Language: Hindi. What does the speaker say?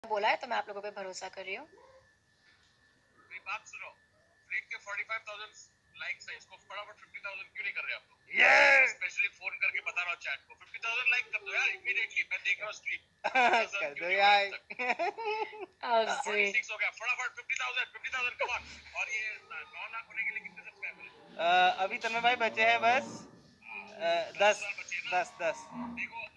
बोला है तो मैं आप लोगों पे भरोसा कर रही हूँ। मेरी बात सुनो, फ्रीड के 45,000 लाइक्स है, इसको फटाफट 50,000 क्यों नहीं कर रहे आप लोग? स्पेशली फोन करके बता रहा हूँ चैट को 50,000 लाइक कर दो यार इमीडिएटली, मैं देख रहा हूँ स्ट्रीम। कर दो यार। 46 हो गया, फटाफट 50,000 कम ऑन। और ये 9 लाख होने के लिए कितने सब्सक्राइबर है? अभी तन्मय भाई बचे हैं बस 10 बचे ना? 10 10। देखो